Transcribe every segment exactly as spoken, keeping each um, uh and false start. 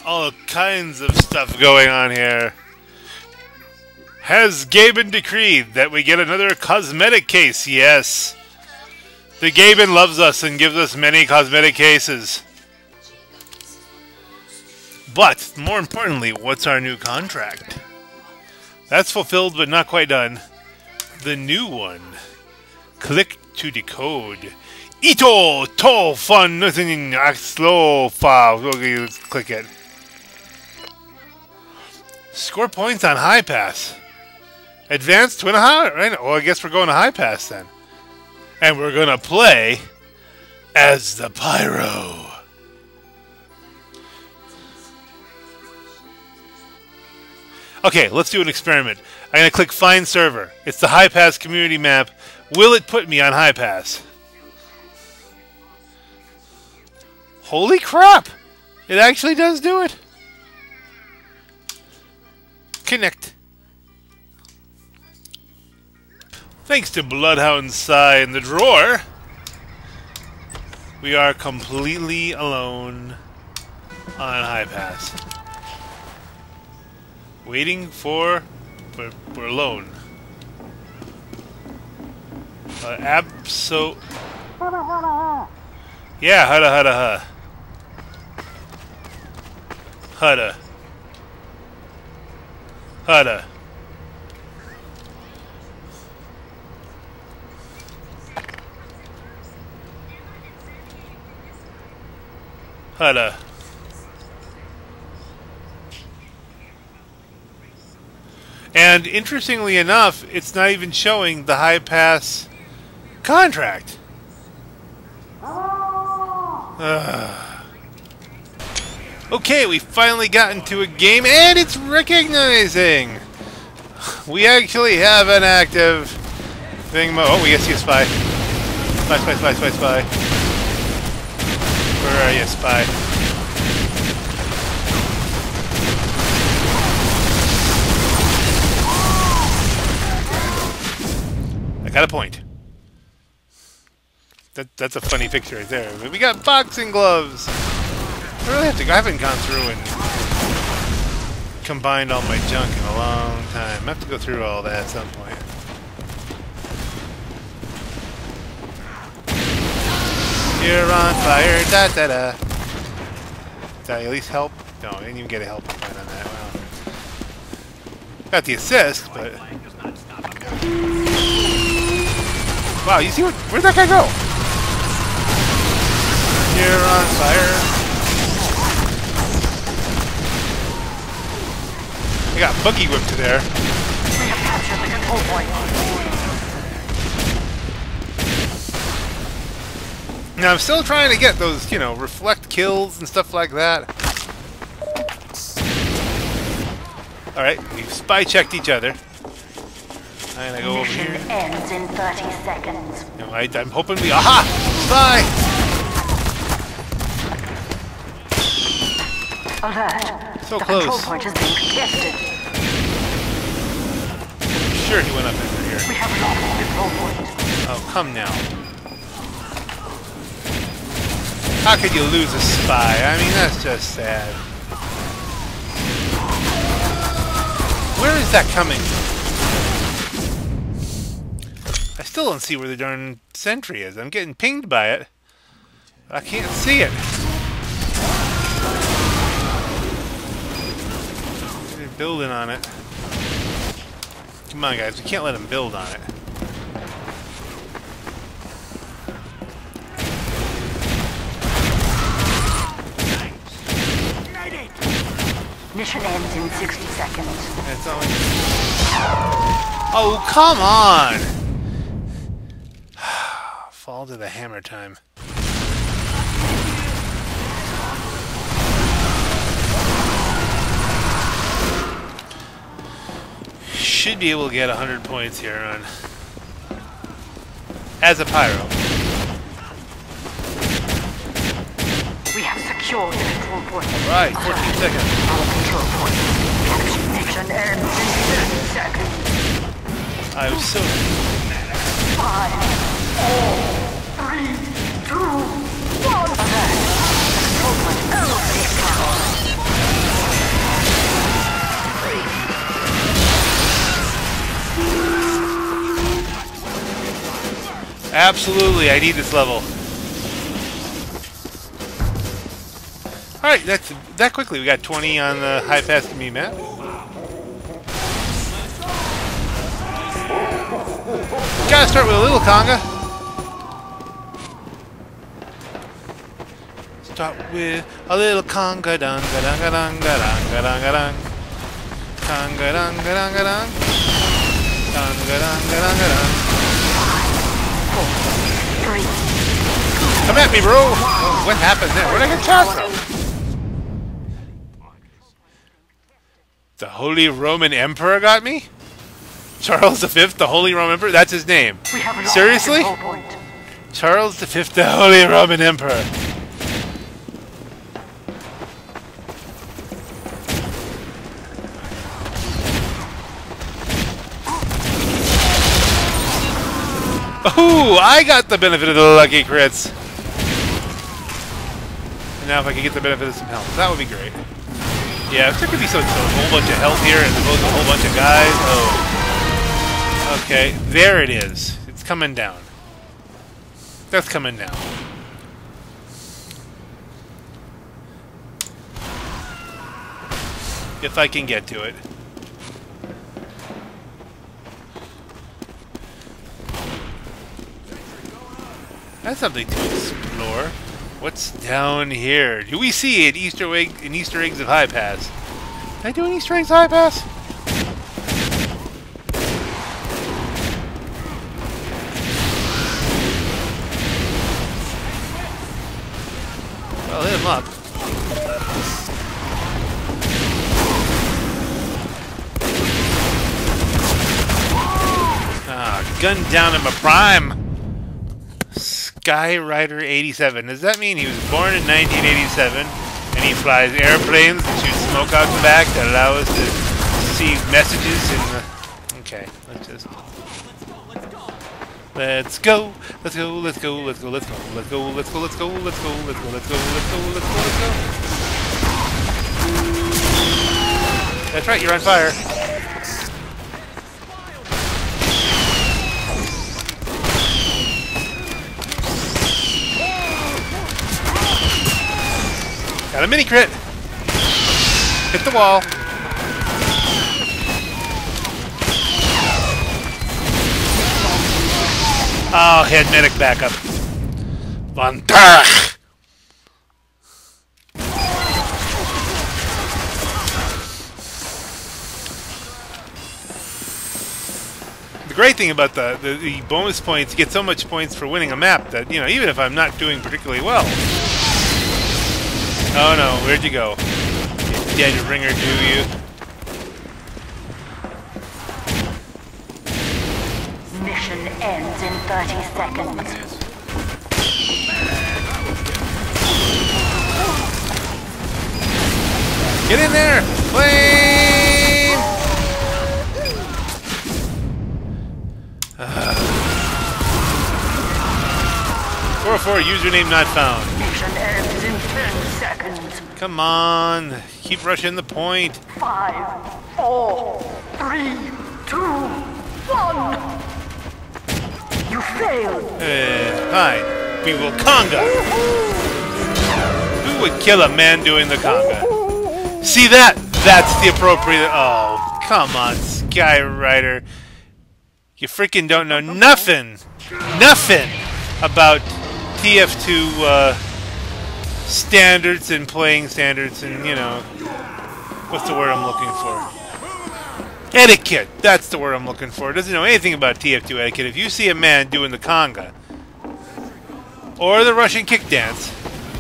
All kinds of stuff going on here. Has Gaben decreed that we get another cosmetic case? Yes. The Gaben loves us and gives us many cosmetic cases. But, more importantly, what's our new contract? That's fulfilled but not quite done. The new one. Click to decode. Ito to fun nothing slow file. Okay, let's click it. Score points on Highpass. Advanced to a high, right? Well, I guess we're going to Highpass then. And we're gonna play as the Pyro. Okay, let's do an experiment. I'm gonna click Find Server. It's the Highpass community map. Will it put me on Highpass? Holy crap! It actually does do it. Connect. Thanks to Bloodhound Sigh in the drawer, we are completely alone on Highpass. Waiting for... We're, we're alone. Uh, abso... Yeah, hudda hudda huh. Hudda. Hudda. Hudda. And interestingly enough, it's not even showing the Highpass contract. Uh. Okay, we finally got into a game, and it's recognizing we actually have an active thing. Mo oh, we see a spy. Spy, spy, spy, spy, spy. Where are you, spy? I got a point. That that's a funny picture right there. But we got boxing gloves. I really have to go. I haven't gone through and combined all my junk in a long time. I have to go through all that at some point. You're on fire, da da da. Did I at least help? No, I didn't even get a help point on that. Well, got the assist, but wow, you see what? Where'd that guy go? You're on fire. I got buggy whipped to there. We have captured the control point. Now I'm still trying to get those, you know, reflect kills and stuff like that. Alright, we've spy checked each other. I'm gonna go over here. Mission ends in thirty seconds. You know, I, I'm hoping we... Aha! Spy! Alert. So the close. Control point is being contested. Sure he went up into here. We have lost the control point. Oh, come now. How could you lose a spy? I mean, that's just sad. Where is that coming from? I still don't see where the darn sentry is. I'm getting pinged by it. But I can't see it. They're building on it. Come on, guys. We can't let them build on it. Mission ends in sixty seconds. It's only... Oh, come on! Fall to the hammer time. Should be able to get one hundred points here on... As a pyro. We have secured the control point. Right, fourteen seconds. Our control point. Mission ends in thirty seconds. I was so... Five, four, three, two, one. Alert. The control point elevates power. Absolutely, I need this level. Alright, that's that quickly. We got twenty on the Highpass to me map. Gotta start with a little conga. Start with a little conga dun ga dun ga dun ga dun ga dun ga dun. Conga dun ga dun ga dun. Dun ga dun ga dun ga dun. Come at me, bro! Oh, what happened there? Where'd I get shot from? The Holy Roman Emperor got me? Charles the Fifth, the Holy Roman Emperor? That's his name. Seriously? Charles the Fifth, the Holy Roman Emperor. Ooh, I got the benefit of the lucky crits. And now if I could get the benefit of some health, that would be great. Yeah, if there could be some, some whole bunch of health here as opposed to a whole bunch of guys. Oh. Okay, there it is. It's coming down. That's coming down. If I can get to it. That's something to explore. What's down here? Do we see an Easter egg, an Easter eggs of Highpass? Did I do an Easter eggs of Highpass? Well, hit him up. Ah, gun down in my prime. Skyrider eighty-seven. Does that mean he was born in nineteen eighty-seven and he flies airplanes and shoots smoke out the back that allow us to see messages in the... Okay, let's just... Let's go, let's go, let's go, let's go, let's go, let's go, let's go, let's go, let's go, let's go, let's go, let's go, let's go, let's go. That's right, you're on fire. Got a mini crit. Hit the wall. Oh, head medic backup. Von Perch. The great thing about the, the the bonus points, you get so much points for winning a map that, you know, even if I'm not doing particularly well. Oh no, where'd you go? You dead ringer, do you? Mission ends in thirty seconds. Get in there! Flame! Uh. four oh four, username not found. Mission ends in ten seconds. Come on, keep rushing the point. Five, four, three, two, one. You failed. Uh, fine. We will conga. Who would kill a man doing the conga? See that? That's the appropriate... Oh, come on, Skyrider. You freaking don't know nothing. Nothing about T F two uh, standards and playing standards and, you know... What's the word I'm looking for? Etiquette. That's the word I'm looking for. Doesn't know anything about T F two etiquette. If you see a man doing the conga or the Russian kick dance,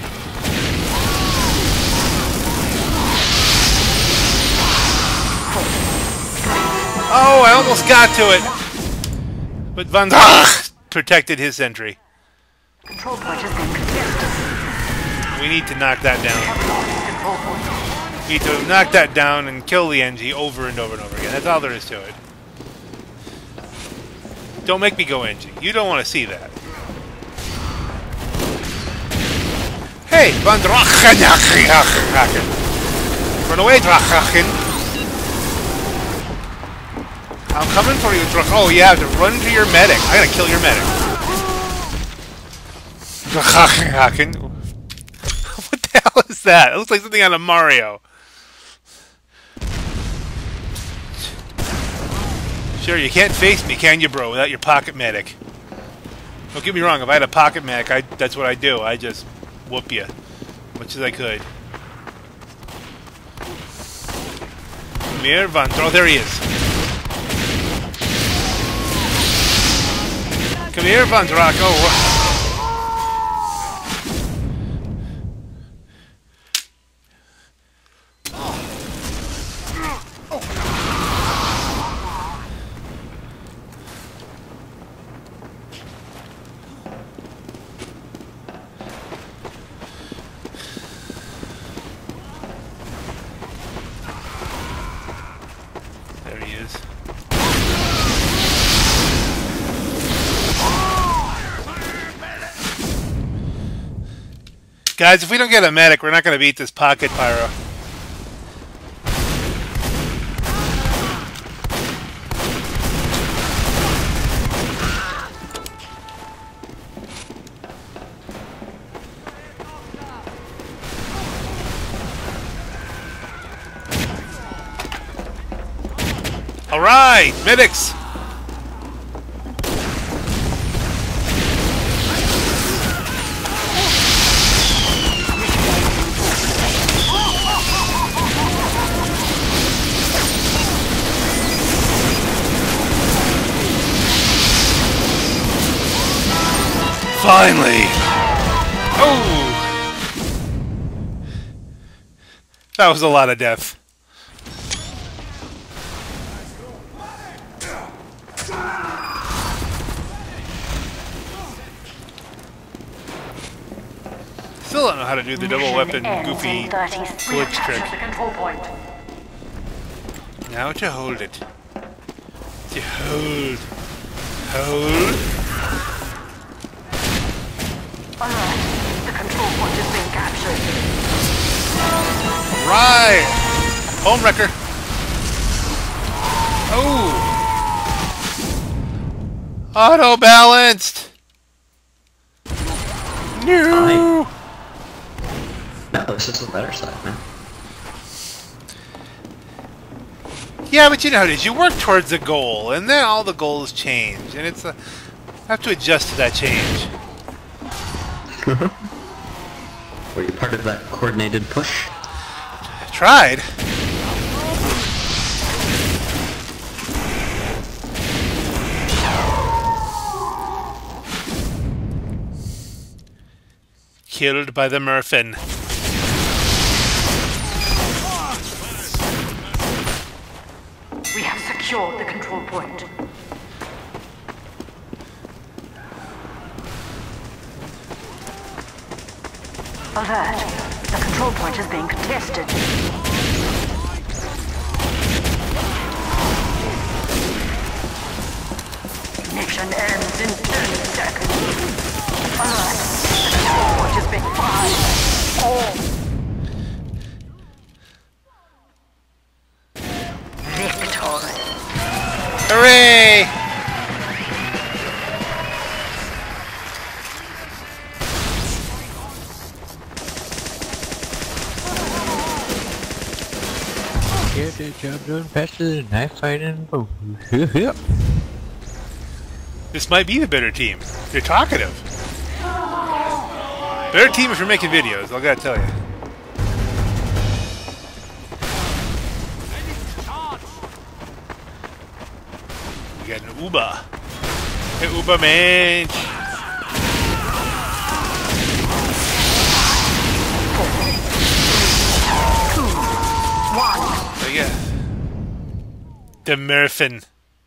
oh, I almost got to it, but Van protected his sentry. Control point has been contested. We need to knock that down. We need to knock that down and kill the N G over and over and over again. That's all there is to it. Don't make me go N G. You don't want to see that. Hey, Van Drachen! Run away, Drachen! I'm coming for you, Drachen. Oh, you have to run to your medic. I gotta kill your medic. What the hell is that? It looks like something out of Mario. Sure, you can't face me, can you, bro, without your pocket medic? Don't get me wrong, if I had a pocket medic, I, that's what I do. I just whoop you. Much as I could. Come here, Van. Oh, there he is. Come here, Van Draco. Oh. Guys, if we don't get a medic, we're not going to beat this pocket pyro. All right, medics. Finally! Oh! That was a lot of death. Still don't know how to do the double weapon goofy glitch trick. Now to hold it. To hold. Hold. Alright, the control point is being captured. Right! Home wrecker. Oh! Auto balanced! No! No, this is the better side, man. Yeah, but you know how it is. You work towards a goal, and then all the goals change, and it's a... I have to adjust to that change. Were you part of that coordinated push? I tried. Killed by the Merphin. We have secured the control point. Alert! The control point is being contested. Mission ends in ten seconds. Alert! The control point is being fired. Oh! Victory! Hooray! Get the job done faster than knife fighting. Oh, This might be the better team. They're talkative. Better team if you're making videos, I gotta tell you. We got an Uber. Hey, Uber man. Oh yeah. The Merphin.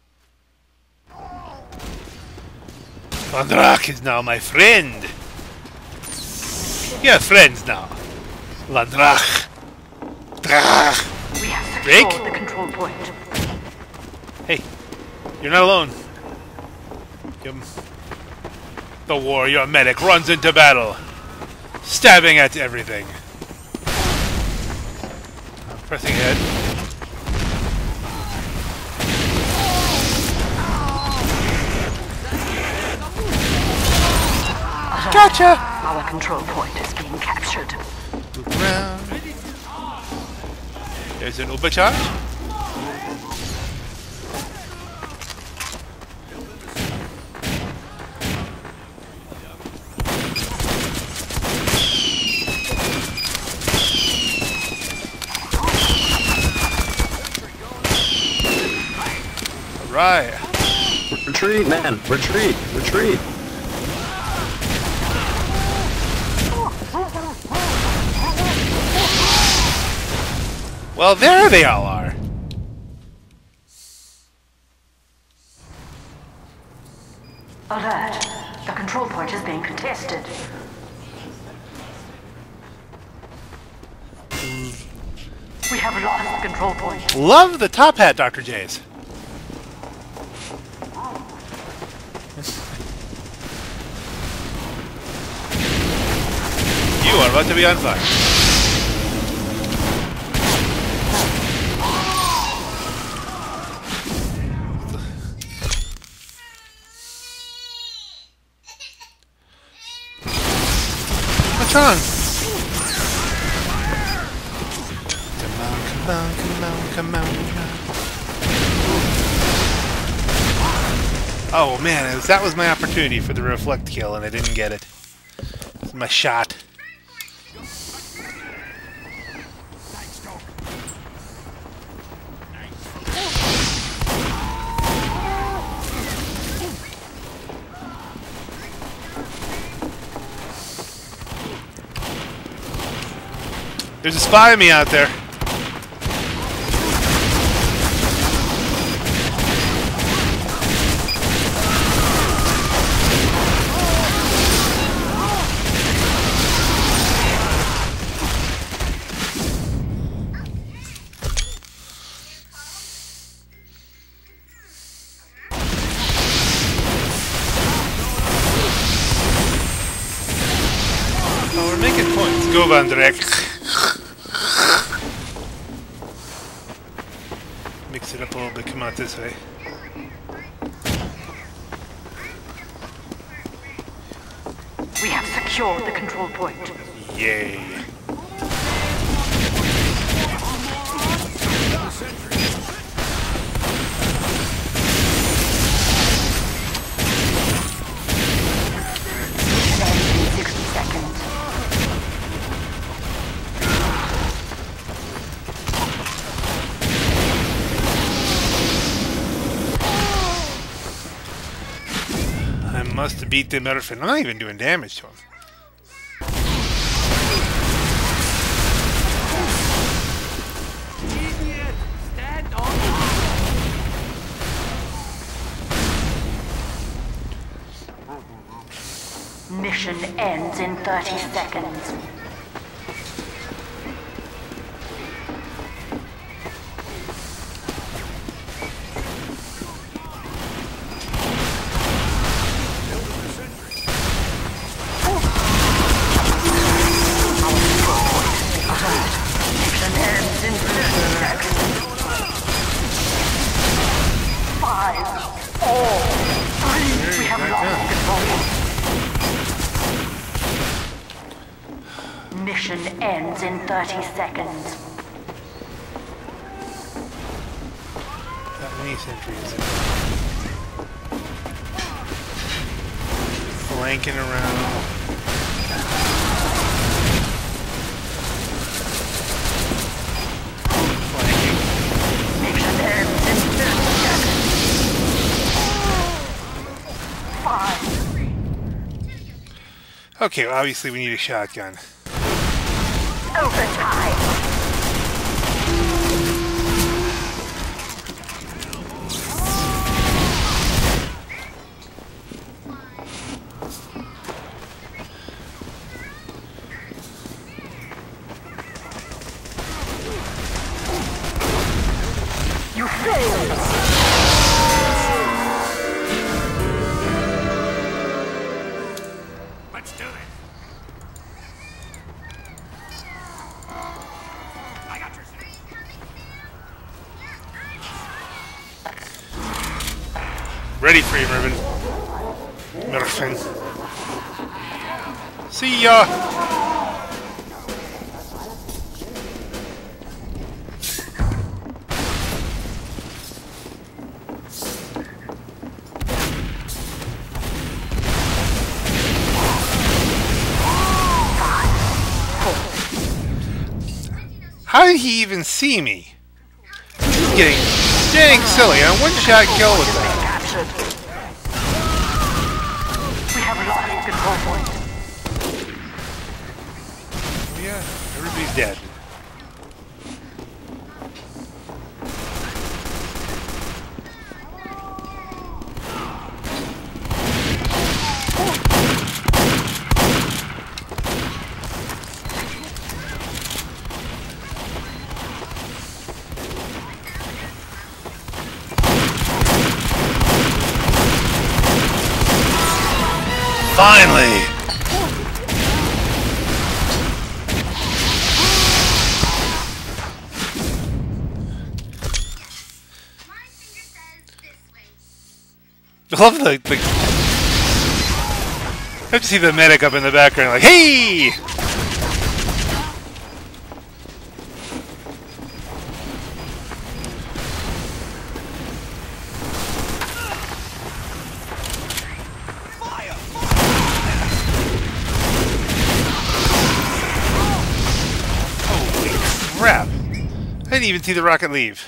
Landrak is now my friend. You're friends now. Landrak. We have Rick? secured the control point. Hey, you're not alone. Give him. The warrior medic runs into battle, stabbing at everything. I'm pressing ahead. Gotcha! Our control point is being captured. Loop around. There's an Uber charge. Right. Retreat, man! Retreat! Retreat! Well, there they all are. Alert! The control point is being contested. We have lost the control point. Love the top hat, Doctor J's. You are about to be on fire. What's wrong? Come on, come on, come on, come on. Oh man, that was my opportunity for the reflect kill and I didn't get it. It's my shot. There's a spy on me out there. Oh, we're making points. Go, Van Drek. Mix it up a little bit, come out this way. We have secured the control point. Yay. sixty seconds. I must beat the Merphin. I'm not even doing damage to him. Mission ends in thirty seconds. Mission ends in thirty seconds. How many sentries? Flanking around. Flanking. Mission ends in thirty seconds. Five. Okay, well, obviously we need a shotgun. Overtime. You failed. Let's do this. I got your six. Ready for you, Merphin. Merphin. See ya! How did he even see me? This is getting dang silly. A one-shot kill with that. Captured. We have lost control point. Oh, yeah, everybody's dead. Finally! I love the, the... I have to see the medic up in the background like, hey! Crap! I didn't even see the rocket leave.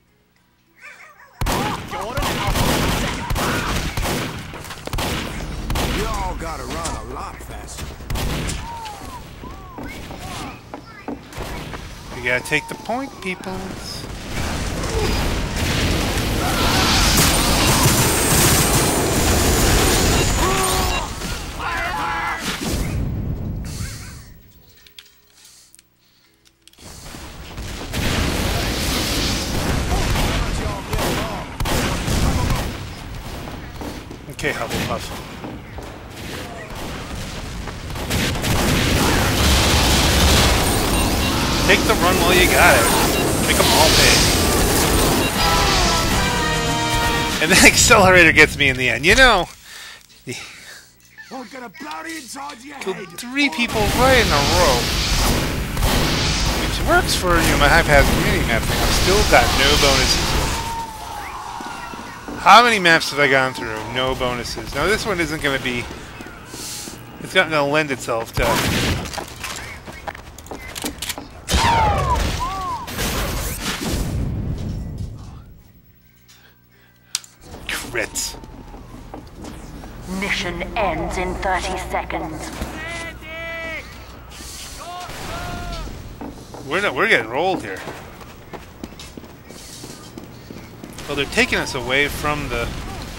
You all gotta run a lot faster. We gotta take the point, peoples. Okay, Hufflepuff. Take the run while you got it. Make them all pay. And the accelerator gets me in the end. You know, I'm gonna blow the inside of your killed head. three people right in a row. Which works for, you know, my Highpass community map thing. I've still got no bonuses. How many maps have I gone through? No bonuses. Now this one isn't going to be... It's not going to lend itself to... crits. Mission ends in thirty seconds. We're, not, we're getting rolled here. Well, they're taking us away from the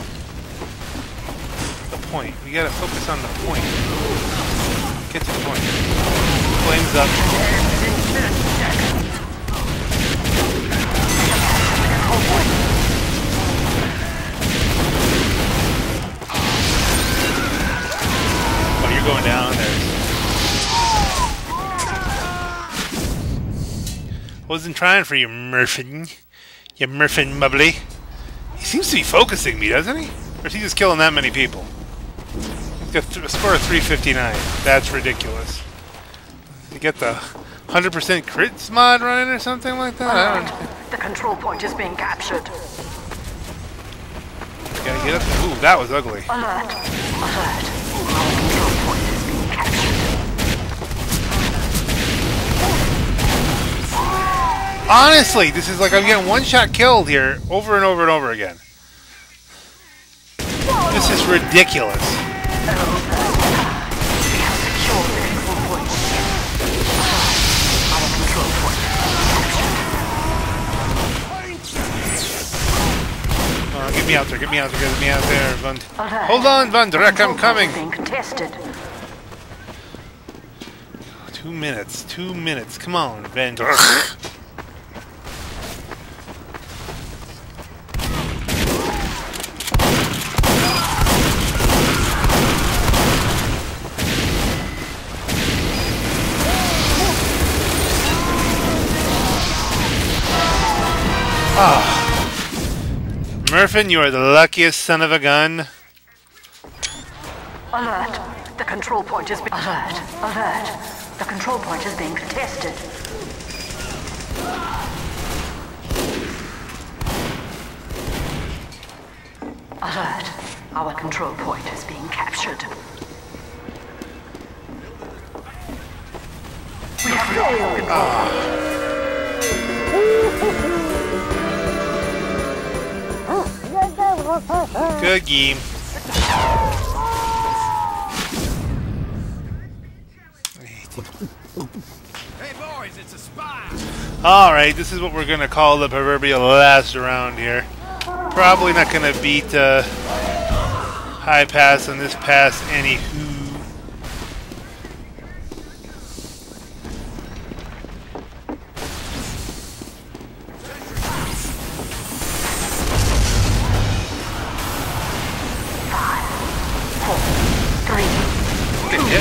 the point. We gotta focus on the point. Get to the point. Flames up. Oh, you're going down there. Wasn't trying for you, Merphin. You Merphin bubbly. He seems to be focusing me, doesn't he? Or is he just killing that many people? He's got th a score of three fifty-nine. That's ridiculous. You get the one hundred percent crits mod running or something like that? I don't know. The control point is being captured. Gotta get up there. Ooh, that was ugly. Alert! Alert! Our control point is being captured. Honestly, this is like I'm getting one-shot killed here over and over and over again. This is ridiculous. We have secured the control point. Our control point is Uh, get me out there, get me out there, get me out there, Vund. Alert. Hold on, Vundrak, I'm coming! being contested. Two minutes, two minutes, come on, Vundrak. Ah. Merphin, you are the luckiest son of a gun. Alert! The control point is being... Alert! Alert! The control point is being contested. Alert! Our control point is being captured. We have no control point. Good game. Hey boys, it's a spy. Alright, this is what we're gonna call the proverbial last round here. Probably not gonna beat uh, Highpass on this pass anywho. Good hit.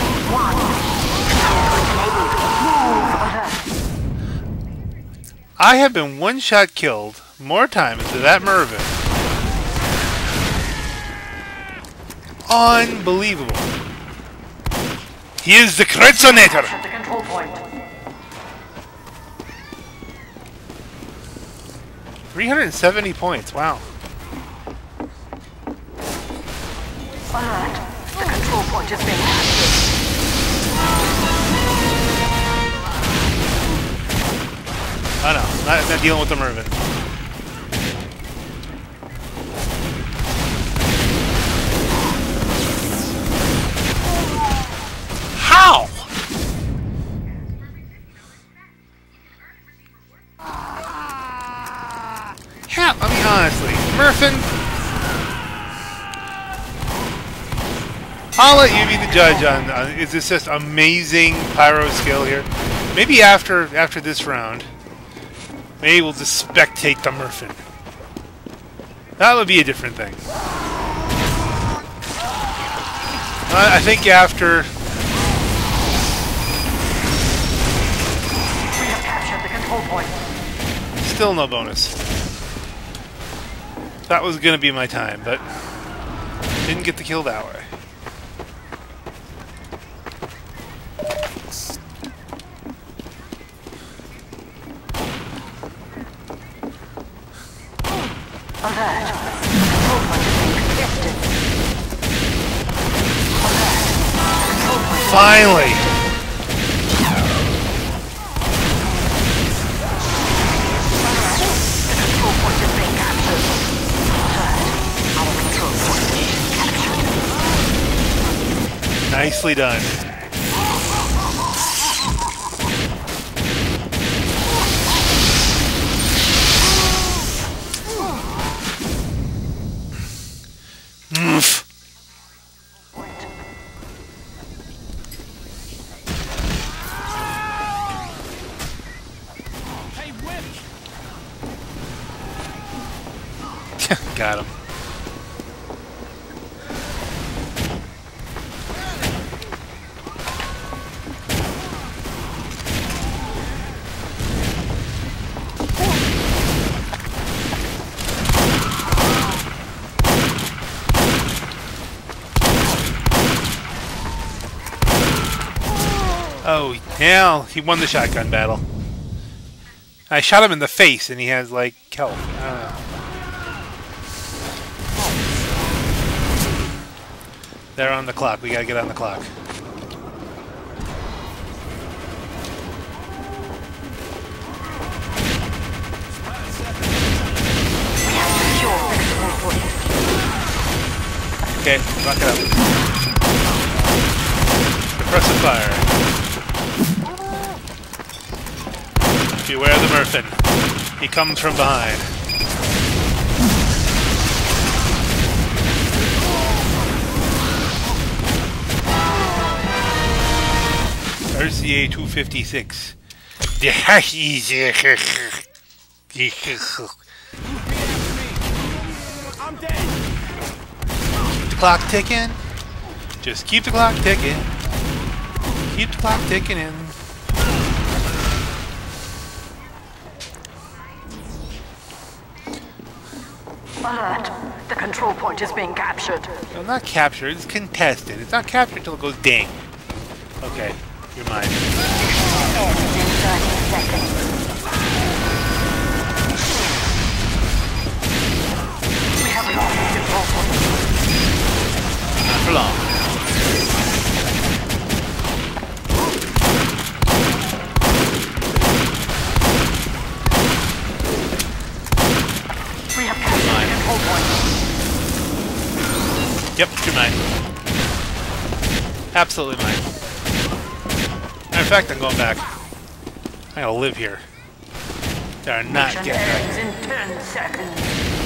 I have been one-shot killed more times than that Merphin. Unbelievable. He is the Kretzonator. The control point. three hundred seventy points, wow. Alert! The control point is being captured. Oh no, not, not dealing with the Merphin. How? How? I mean, honestly, Merphin. I'll let you be the judge on. on is this just amazing pyro skill here? Maybe after after this round. Maybe we'll just spectate the Merphin. That would be a different thing. Uh, I think after... We have captured the control point. Still no bonus. That was going to be my time, but didn't get the kill that way. Alert! The control point is being contested. Alert! The control point is Finally! The control point is being captured. Alert! Our control point is being captured. Nicely done. Got him. Oh, yeah, he won the shotgun battle. I shot him in the face and he has, like, health. I don't know. They're on the clock. We gotta get on the clock. Okay, rock it up. Suppressive fire. Beware the Merphin. He comes from behind. R C A two fifty-six. The hash is. I'm dead. Keep the clock ticking. Just keep the clock ticking. Keep the clock ticking in. Alert! The control point is being captured. No, not captured. It's contested. It's not captured until it goes ding. Okay, you're mine. Ends in thirty seconds. We have lost the control point. Not for long. We have captured the control point. Yep, you're mine. Absolutely mine. In fact, I'm going back. I'm gonna live here. They are not Mission getting back. ends in ten seconds.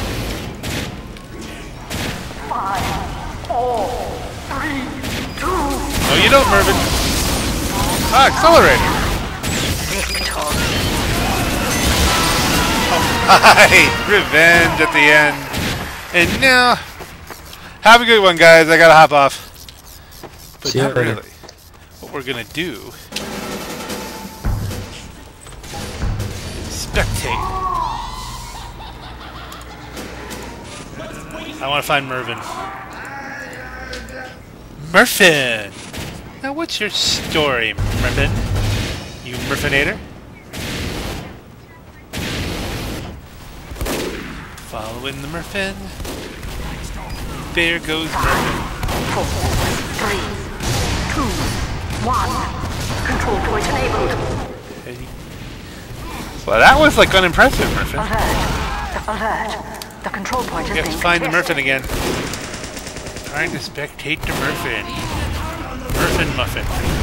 Five, four, three, two. No, you don't, Merphin. Ah, accelerator. Victor. Hi, revenge at the end. And now, have a good one, guys. I gotta hop off. But See ya not later. really. What we're gonna do is spectate. I want to find Mervin. Merphin! Now, what's your story, Merphin? You Merphinator? Following the Merphin. There goes Merphin. Four, three, two, one. Control point enabled. Hey. Well, that was like unimpressive, Merphin. Alert. Alert. The control point is We have to being find the contested. Merphin again. Trying to spectate the Merphin. Merphin Muffin.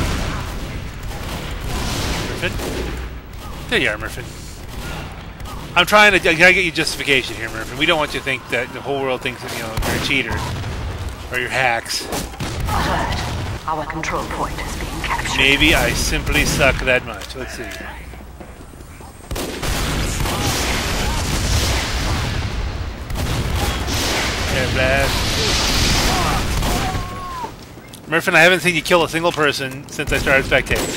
Merphin? There you are, Merphin. I'm trying to, I gotta get you justification here, Merphin. We don't want you to think that the whole world thinks that, you know, you're a cheater. Or you're hacks. Alert. Our control point is being captured. Maybe I simply suck that much. Let's see. Air blast. Merphin, I haven't seen you kill a single person since I started spectating.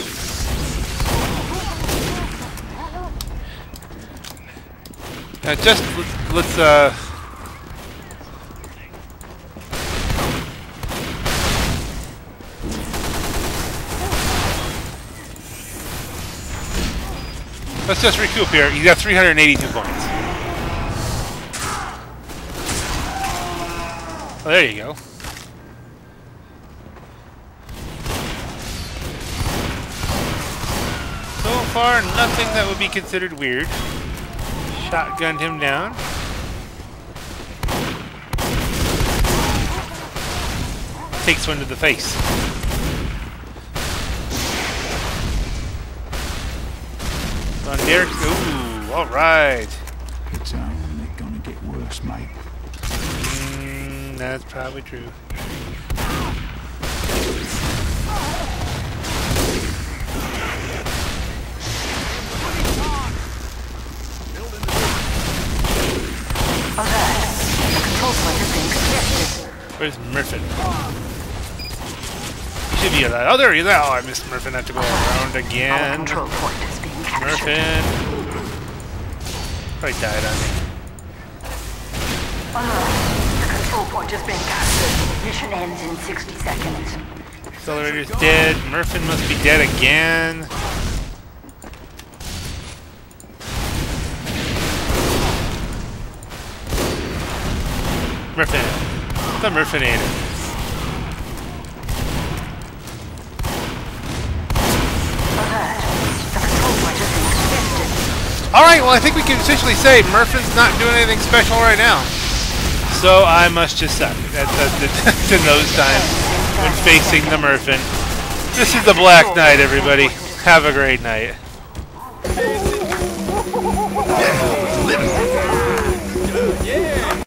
Now just, let's, let's uh... let's just recoup here. You got three hundred eighty-two points. Oh, there you go. So far, nothing that would be considered weird. Shotgunned him down. Takes one to the face. On Derek. Ooh, alright. It's only gonna get worse, mate. Mm, that's probably true. Alert. The control point is being contested. Where's Merphin? He should be alive. Oh, there he is. Oh, I missed Merphin. I have to go around Our again. control point is being captured. Merphin. Probably died on me. Alert. The control point is being captured. Mission ends in sixty seconds. Accelerator's dead. Merphin must be dead again. Merphin. The Merphinator. Alert. The control point is being contested. Alright, well I think we can officially say Merphin's not doing anything special right now. So I must just suck. That's the nose time when facing the Merphin. This is the Black Knight, everybody. Have a great night.